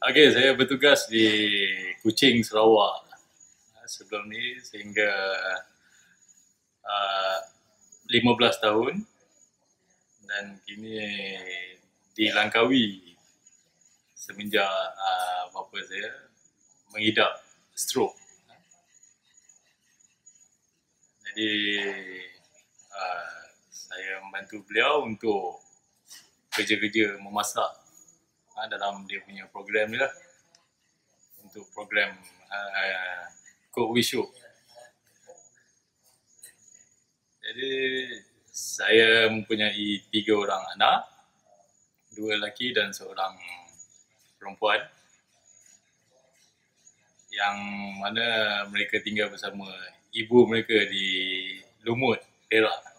Okey, saya bertugas di Kuching, Sarawak. Sebelum ni sehingga 15 tahun dan kini di Langkawi semenjak bapa saya mengidap stroke. Jadi saya membantu beliau untuk kerja-kerja memasak dalam dia punya program ni lah, untuk program Cook with Show. Jadi saya mempunyai 3 orang anak, 2 lelaki dan 1 perempuan, yang mana mereka tinggal bersama ibu mereka di Lumut, Perak.